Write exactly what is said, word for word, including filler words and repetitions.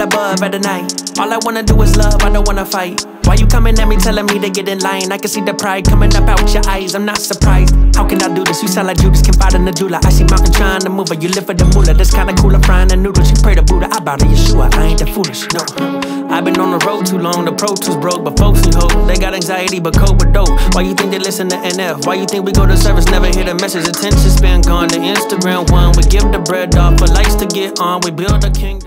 above at the night. All I wanna do is love, I don't wanna fight. Why you coming at me telling me to get in line? I can see the pride coming up out your eyes, I'm not surprised. How can I do this? You sound like Judas, confide in the jeweler. I see mountain trying to move her, you live for the moolah. That's kinda cool, I'm frying the noodles. You pray to Buddha, I bow to Yeshua, I ain't that foolish, no. I've been on the road too long, the Pro Tools broke, but folks we hope. They got anxiety, but cope with dope. Why you think they listen to N F? Why you think we go to service, never hear the message? Attention span gone, the Instagram one. We give the bread off for likes to get on, we build a kingdom.